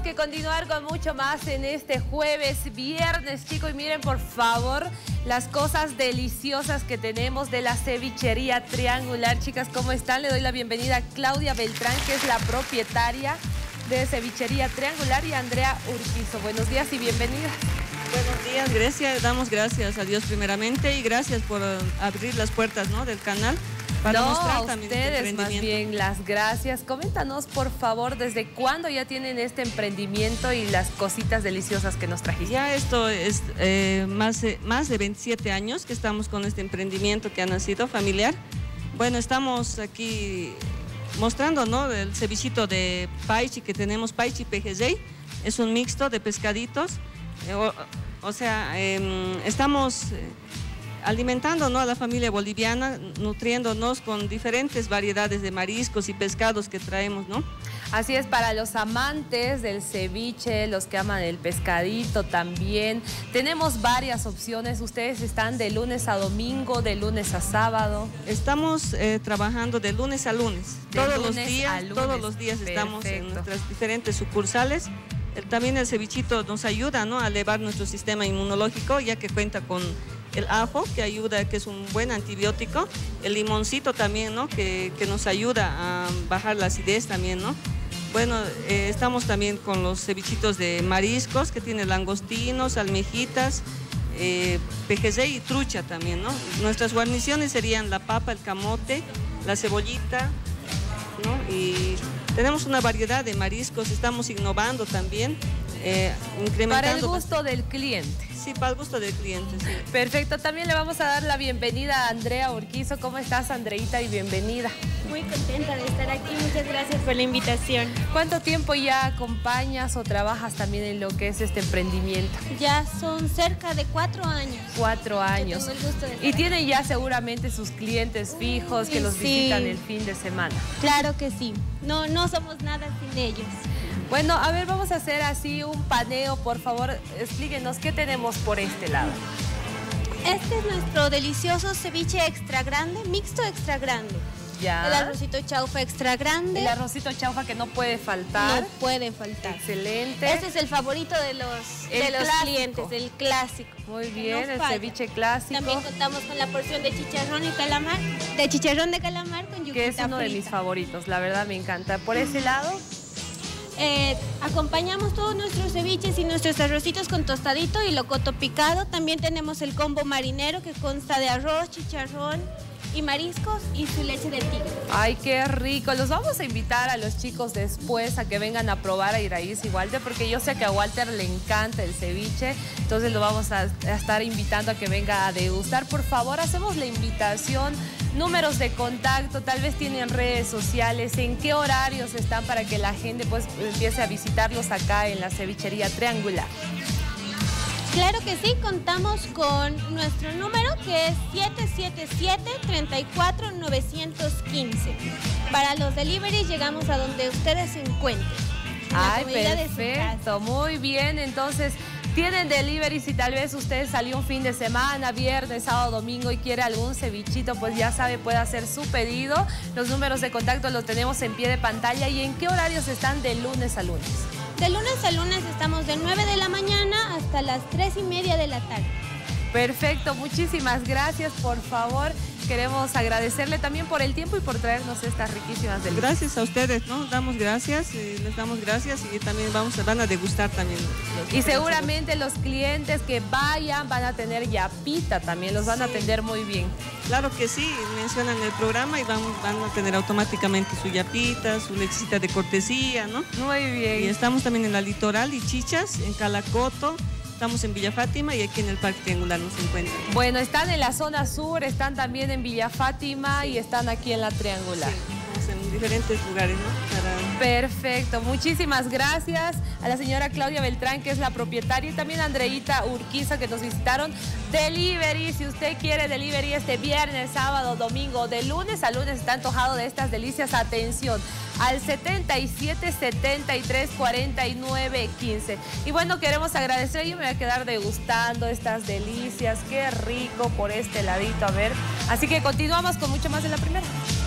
que continuar con mucho más en este jueves, viernes, chicos. Y miren, por favor, las cosas deliciosas que tenemos de la cevichería Triangular. Chicas, ¿cómo están? Le doy la bienvenida a Claudia Beltrán, que es la propietaria de Cevichería Triangular, y Andrea Urquizo. Buenos días y bienvenidas. Buenos días, Grecia. Damos gracias a Dios primeramente y gracias por abrir las puertas, ¿no?, del canal para mostrar también este emprendimiento. Más bien las gracias. Coméntanos, por favor, ¿desde cuándo ya tienen este emprendimiento y las cositas deliciosas que nos trajiste? Ya esto es más de 27 años que estamos con este emprendimiento que ha nacido familiar. Bueno, estamos aquí mostrando, ¿no?, el cevichito de paichi que tenemos, paichi PGJ. Es un mixto de pescaditos. Estamos alimentando, ¿no?, a la familia boliviana, nutriéndonos con diferentes variedades de mariscos y pescados que traemos, ¿no? Así es, para los amantes del ceviche, los que aman el pescadito también. Tenemos varias opciones. Ustedes están de lunes a domingo, de lunes a sábado. Estamos trabajando de lunes a lunes. Todos los días Perfecto. Estamos en nuestras diferentes sucursales. También el cevichito nos ayuda, ¿no?, a elevar nuestro sistema inmunológico, ya que cuenta con el ajo, que ayuda, que es un buen antibiótico, el limoncito también, ¿no?, que nos ayuda a bajar la acidez también, ¿no? Bueno, estamos también con los cevichitos de mariscos, que tiene langostinos, almejitas, PGC y trucha también, ¿no? Nuestras guarniciones serían la papa, el camote, la cebollita, ¿no? Y tenemos una variedad de mariscos, estamos innovando también, incrementando. Para el gusto del cliente. Sí, para el gusto del cliente, sí. Perfecto, también le vamos a dar la bienvenida a Andrea Urquizo. ¿Cómo estás, Andreita? Y bienvenida. Muy contenta de estar aquí, muchas gracias por la invitación. ¿Cuánto tiempo ya acompañas o trabajas también en lo que es este emprendimiento? Ya son cerca de 4 años. 4 años. Tengo el gusto de estar Y tienen ya seguramente sus clientes fijos que los visitan el fin de semana. Claro que sí, no somos nada sin ellos. Bueno, a ver, vamos a hacer así un paneo, por favor, explíquenos qué tenemos por este lado. Este es nuestro delicioso ceviche extra grande, mixto extra grande. Ya. El arrocito chaufa extra grande. El arrocito chaufa que no puede faltar. No puede faltar. Excelente. Este es el favorito de los clientes, el clásico. Muy bien, el ceviche clásico. También contamos con la porción de chicharrón y calamar, de chicharrón de calamar con yuquita que es uno frita. de mis favoritos, la verdad me encanta. Por ese lado, acompañamos todos nuestros ceviches y nuestros arrocitos con tostadito y locoto picado. También tenemos el combo marinero, que consta de arroz, chicharrón y mariscos y su leche de tigre. ¡ay, qué rico! Los vamos a invitar a los chicos después a que vengan a probar a Iraíz y Walter, porque yo sé que a Walter le encanta el ceviche, entonces lo vamos a estar invitando a que venga a degustar. Por favor, hacemos la invitación, números de contacto, tal vez tienen redes sociales, en qué horarios están para que la gente pues empiece a visitarlos acá en la Cevichería Triangular. Claro que sí, contamos con nuestro número, que es 777-34-915. Para los deliveries llegamos a donde ustedes se encuentren. ¡Ay, perfecto! Muy bien, entonces tienen delivery. Si tal vez usted salió un fin de semana, viernes, sábado, domingo y quiere algún cevichito, pues ya sabe, puede hacer su pedido. Los números de contacto los tenemos en pie de pantalla. ¿Y en qué horarios están de lunes a lunes? De lunes a lunes estamos de 9 de la mañana hasta las 3:30 de la tarde. Perfecto, muchísimas gracias, por favor. Queremos agradecerle también por el tiempo y por traernos estas riquísimas delicias. Gracias a ustedes, ¿no? Damos gracias, les damos gracias y también van a degustar también. Y seguramente los clientes que vayan van a tener yapita también, los van a atender muy bien. Claro que sí, mencionan el programa y van a tener automáticamente su yapita, su lechita de cortesía, ¿no? Muy bien. Y estamos también en la Litoral y Chichas, en Calacoto. Estamos en Villa Fátima y aquí en el Parque Triangular nos encuentran. Bueno, están en la zona sur, están también en Villa Fátima y están aquí en la Triangular. Sí, estamos en diferentes lugares, ¿no? Perfecto, muchísimas gracias a la señora Claudia Beltrán, que es la propietaria, y también a Andreita Urquiza, que nos visitaron. Delivery, si usted quiere delivery este viernes, sábado, domingo, de lunes a lunes está antojado de estas delicias, atención, al 77 73 49 15. Y bueno, queremos agradecer, yo me voy a quedar degustando estas delicias, qué rico por este ladito, a ver. Así que continuamos con mucho más en la primera.